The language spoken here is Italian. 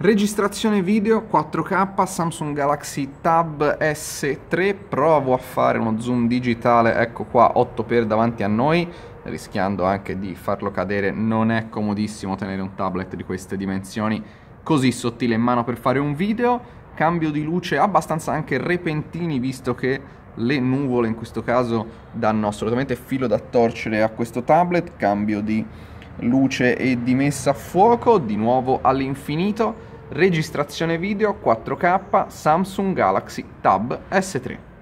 Registrazione video 4K Samsung Galaxy Tab S3, provo a fare uno zoom digitale, ecco qua 8x davanti a noi, rischiando anche di farlo cadere. Non è comodissimo tenere un tablet di queste dimensioni così sottile in mano per fare un video. Cambio di luce abbastanza anche repentini, visto che le nuvole in questo caso danno assolutamente filo da torcere a questo tablet. Cambio di luce e di messa a fuoco di nuovo all'infinito. Registrazione video 4K Samsung Galaxy Tab S3.